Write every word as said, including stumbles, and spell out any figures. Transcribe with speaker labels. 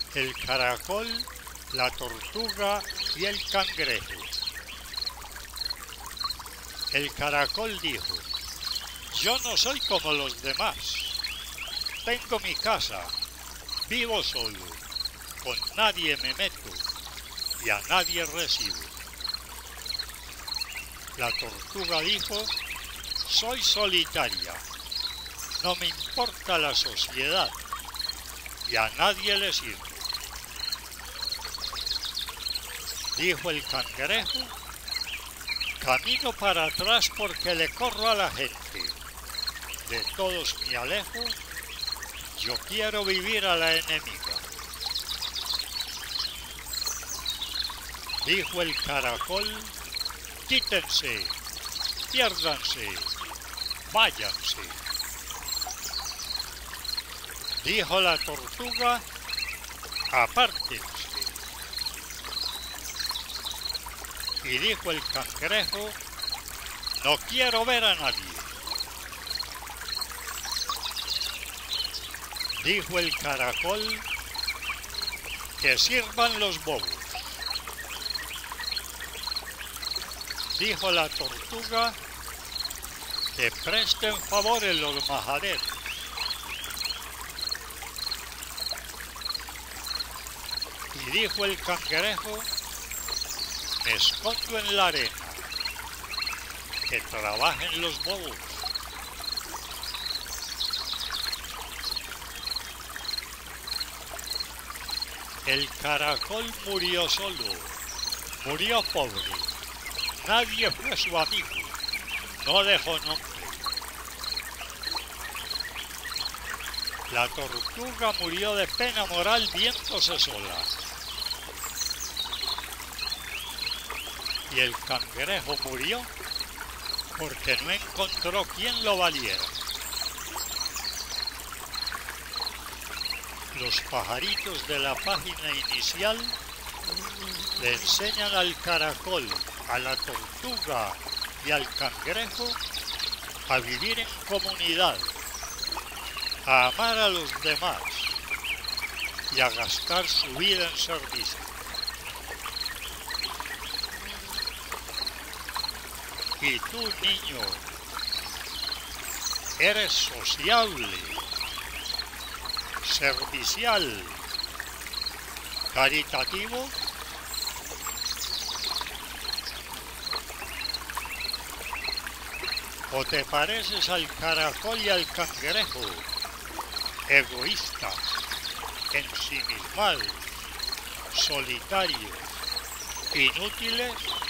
Speaker 1: el caracol, la tortuga y el cangrejo. El caracol dijo: yo no soy como los demás. Tengo mi casa, vivo solo, con nadie me meto y a nadie recibo. La tortuga dijo: soy solitaria, no me importa la sociedad y a nadie le sirvo. Dijo el cangrejo: camino para atrás porque le corro a la gente, de todos me alejo, yo quiero vivir a la enemiga. Dijo el caracol: quítense, piérdanse, váyanse. Dijo la tortuga: apártense. Y dijo el cangrejo: no quiero ver a nadie. Dijo el caracol: que sirvan los bobos. Dijo la tortuga: que presten favor en los majaderos. Y dijo el cangrejo: me escondo en la arena, que trabajen los bobos. El caracol murió solo, murió pobre, nadie fue su amigo, no dejó nombre. La tortuga murió de pena moral viéndose sola. Y el cangrejo murió porque no encontró quien lo valiera. Los pajaritos de la página inicial le enseñan al caracol, a la tortuga y al cangrejo a vivir en comunidad, a amar a los demás y a gastar su vida en servicio. Y tú, niño, eres sociable, servicial, caritativo. ¿O te pareces al caracol y al cangrejo, egoístas, ensimismados, solitarios, inútiles?